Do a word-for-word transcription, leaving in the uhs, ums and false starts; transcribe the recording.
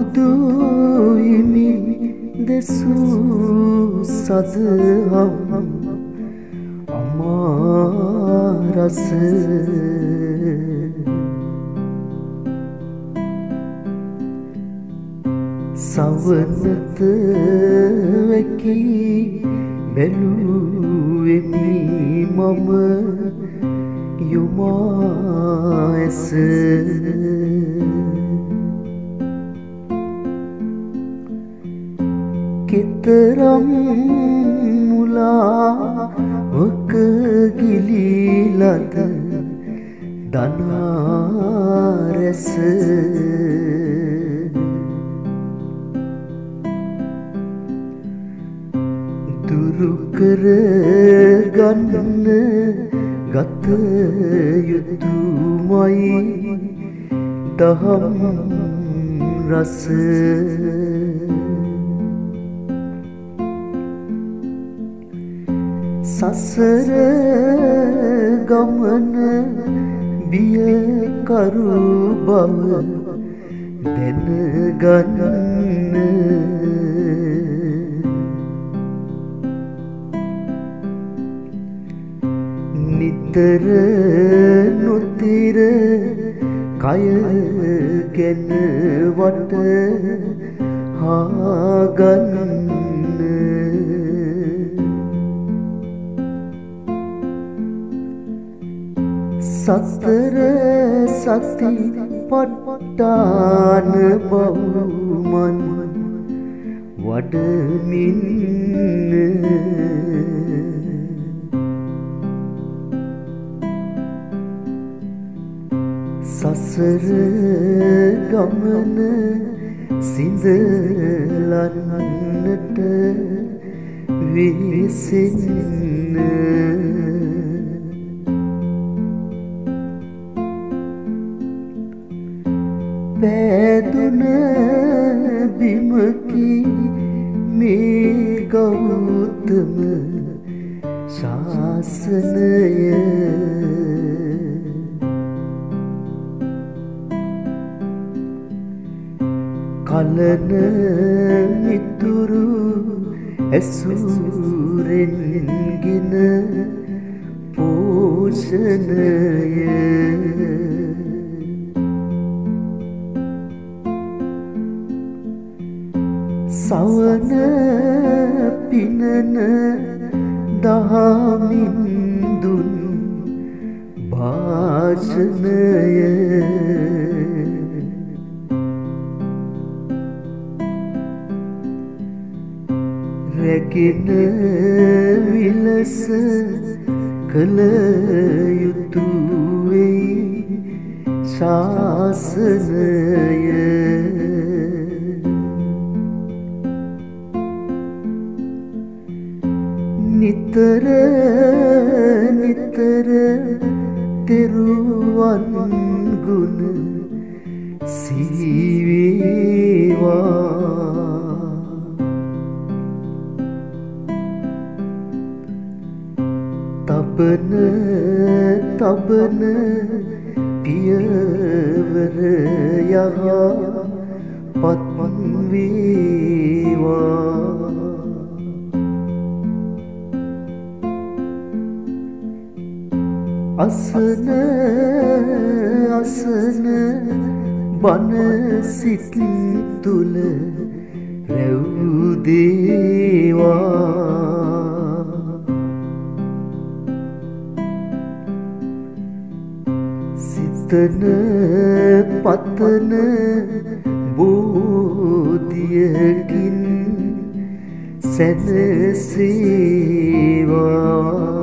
බුදු හිමි දෙසූ සදහම් අමාරස සවනත වැකී බැලුවෙමි මම යොමා ඇස කෙතරම් මුලාවක ගිලිලද දනාරැස දුරු කර ගන්න ගත යුතුමයි දහම් රස සසර ගමන බිය කරු බව දැනගන්න නිතර නොතිර කය ගැන වට හාගන්න සතර සති පට්ටාන බවුමන් වඩමින් සසර ගමන සිඳලන්නට විසින්න පෑදුන බිමකි මේ ගෞතම ශාසනය කලන මිතුරු ඇසුරෙන්ගෙන පෝෂණය සවන පිනන දහමින් දුන් භාෂණය රැගෙන විලස කළ යුතු වෙයි ශාසනය නිතර නිතර තෙරුවන් ගුණ සිහිවේවා තබන තබන පියවර යහ පත්මන් වේවා අසන අසන බන සිත් තුල රැව් දේවා සිතන පතන බෝධියකින් සැනසේවා